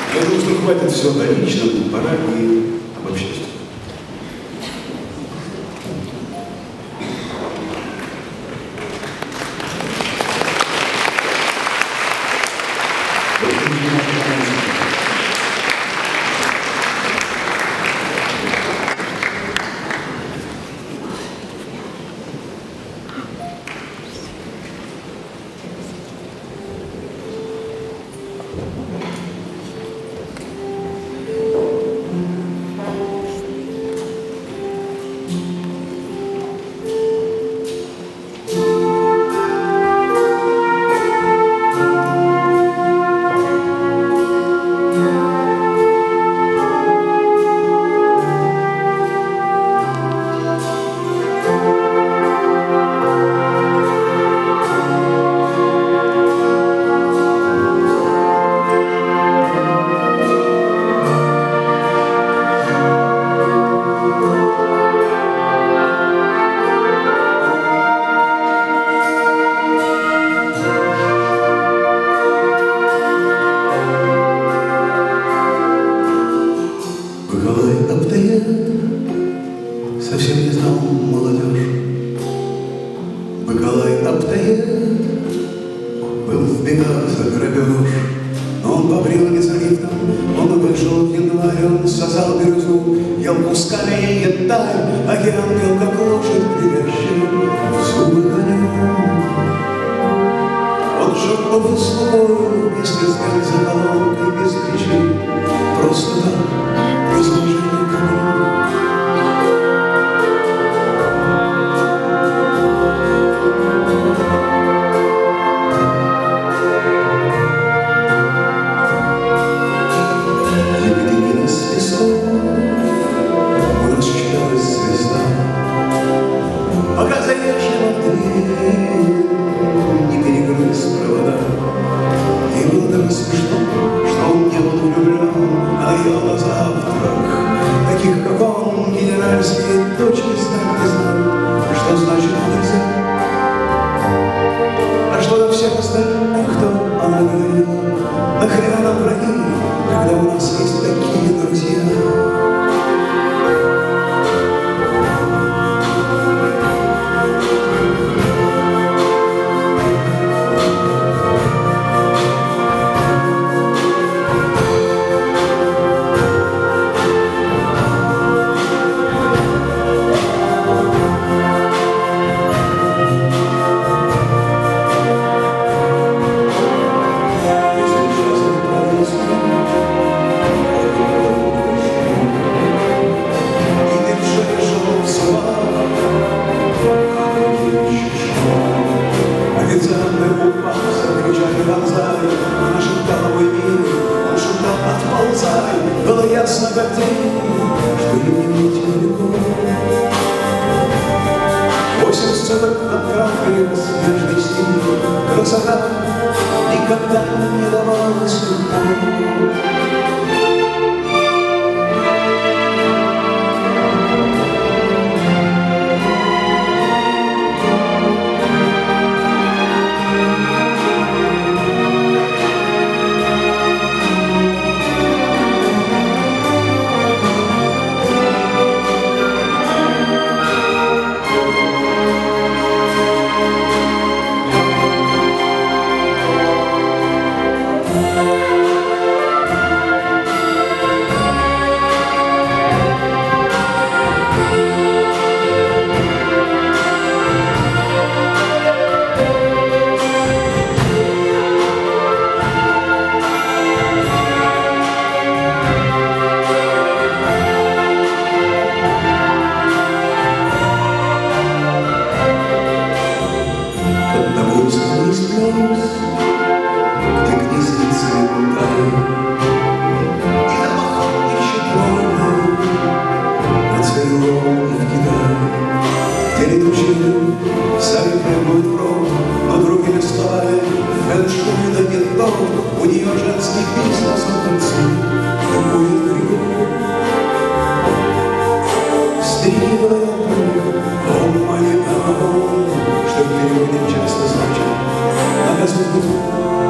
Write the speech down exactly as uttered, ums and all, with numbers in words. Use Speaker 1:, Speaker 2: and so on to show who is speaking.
Speaker 1: Я думаю, что хватит все о личном, пора и об общественном.
Speaker 2: Совсем не знал молодежь. Бакалай Аптаед был в бегах за грабеж, но он побрил лицо лифтом, он и вышел в январь, он сосал бирюзу, ел кусками и янтарь, океан пел, как лошадь, привязчив в зубы конем. Он жил по-слугою вместе с бензоколонкой без причин, просто так, без уважения к нему. Что в переводе часто значит «на газу